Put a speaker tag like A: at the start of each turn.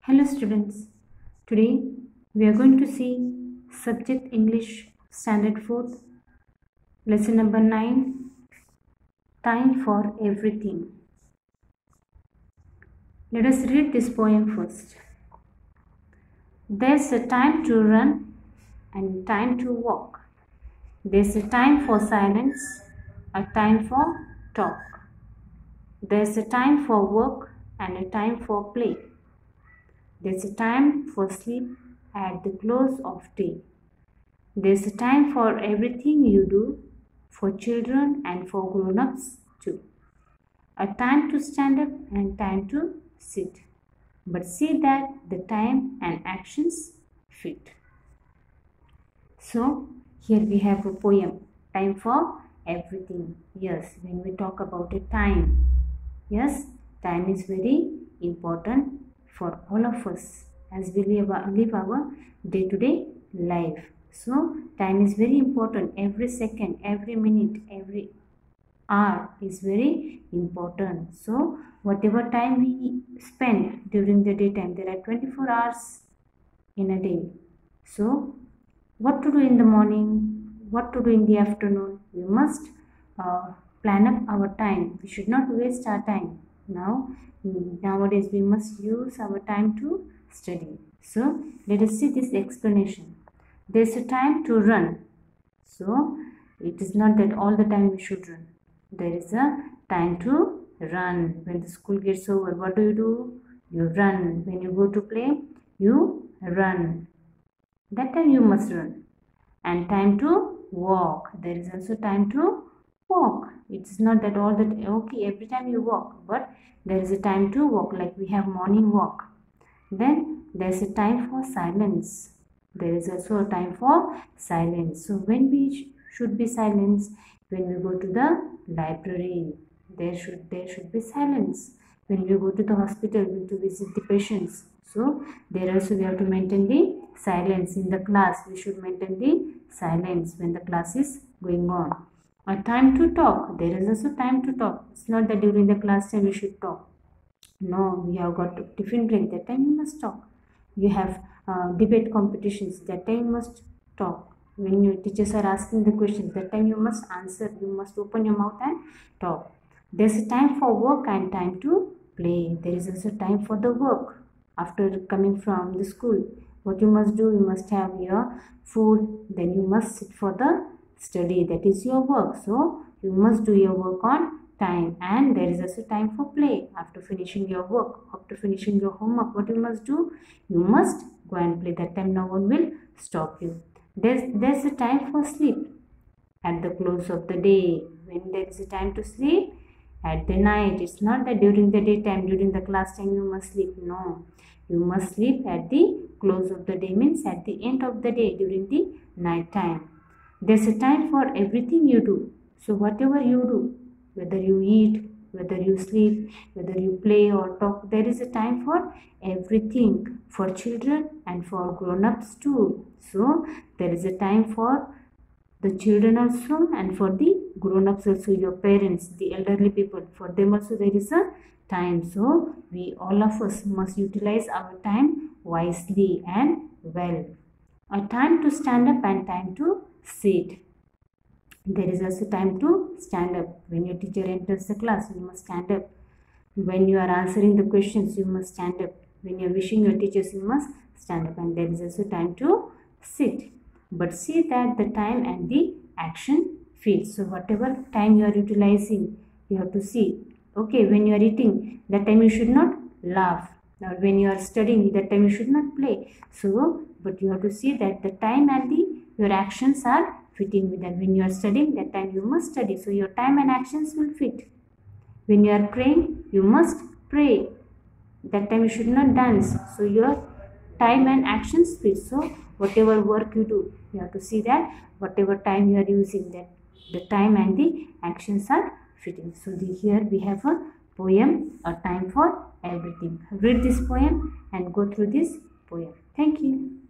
A: Hello students, today we are going to see subject English standard 4th lesson number 9, time for everything. Let us read this poem first. There's a time to run and time to walk. There's a time for silence, a time for talk. There's a time for work and a time for play. There's a time for sleep at the close of day. There's a time for everything you do, for children and for grown-ups too. A time to stand up and time to sit. But see that the time and actions fit. So, here we have a poem, time for everything. Yes, when we talk about a time, yes, time is very important for all of us as we live our day-to-day life. So, time is very important. Every second, every minute, every hour is very important. So, whatever time we spend during the daytime, there are 24 hours in a day. So, what to do in the morning, what to do in the afternoon, we must plan up our time. We should not waste our time. Nowadays we must use our time to study. So let us see this explanation. There is a time to run. So it is not that all the time we should run. There is a time to run. When the school gets over, what do? You run. When you go to play, you run. That time you must run. And time to walk. There is also time to walk. It's not that all the okay every time you walk, but there is a time to walk, like we have morning walk. Then there is a time for silence. There is also a time for silence. So when we should be silence? When we go to the library, there should be silence. When we go to the hospital to visit the patients, so there also we have to maintain the silence. In the class we should maintain the silence when the class is going on. A time to talk. There is also time to talk. It's not that during the class time we should talk. No, we have got tiffin break. That time you must talk. You have debate competitions. That time you must talk. When your teachers are asking the questions, that time you must answer. You must open your mouth and talk. There's a time for work and time to play. There is also time for the work. After coming from the school, what you must do? You must have your food. Then you must sit for the study. That is your work. So you must do your work on time. And there is also time for play. After finishing your work, after finishing your homework, what you must do? You must go and play. That time no one will stop you. There's a time for sleep at the close of the day. When there is a time to sleep, at the night. It's not that during the daytime, during the class time you must sleep. No, you must sleep at the close of the day, means at the end of the day, during the night time. There's a time for everything you do. So whatever you do, whether you eat, whether you sleep, whether you play or talk, there is a time for everything, for children and for grown-ups too. So there is a time for the children also and for the grown-ups also, your parents, the elderly people, for them also there is a time. So we all of us must utilize our time wisely and well. A time to stand up and time to sit. There is also time to stand up. When your teacher enters the class, you must stand up. When you are answering the questions, you must stand up. When you are wishing your teachers, you must stand up. And there is also time to sit. But see that the time and the action fit. So whatever time you are utilizing, you have to see. Okay, when you are eating, that time you should not laugh. Now when you are studying, that time you should not play. So, but you have to see that the time and your actions are fitting with that. When you are studying, that time you must study. So your time and actions will fit. When you are praying, you must pray. That time you should not dance. So your time and actions fit. So whatever work you do, you have to see that whatever time you are using, that the time and the actions are fitting. So here we have a poem, a time for everything. Read this poem and go through this poem. Thank you.